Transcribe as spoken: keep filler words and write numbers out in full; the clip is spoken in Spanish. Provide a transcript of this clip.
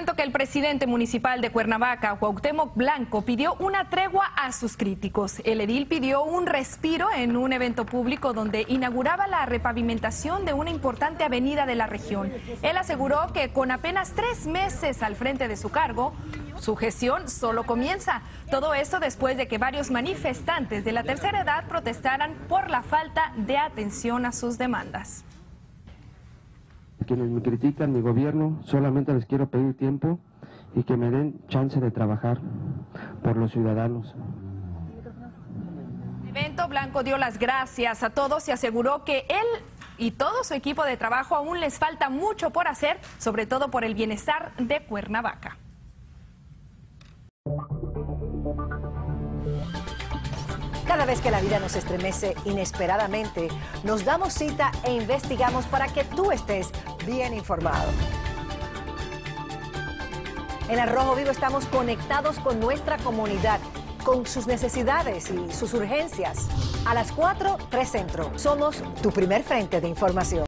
cuento que el presidente municipal de Cuernavaca, Cuauhtémoc Blanco, pidió una tregua a sus críticos. El edil pidió un respiro en un evento público donde inauguraba la repavimentación de una importante avenida de la región. Él aseguró que con apenas tres meses al frente de su cargo, su gestión solo comienza. Todo esto después de que varios manifestantes de la tercera edad protestaran por la falta de atención a sus demandas. Quienes me critican mi gobierno, solamente les quiero pedir tiempo y que me den chance de trabajar por los ciudadanos. En el evento, Blanco dio las gracias a todos y aseguró que él y todo su equipo de trabajo aún les falta mucho por hacer, sobre todo por el bienestar de Cuernavaca. Cada vez que la vida nos estremece inesperadamente, nos damos cita e investigamos para que tú estés bien informado. En Al Rojo Vivo estamos conectados con nuestra comunidad, con sus necesidades y sus urgencias. A las cuatro, tres Centro. Somos tu primer frente de información.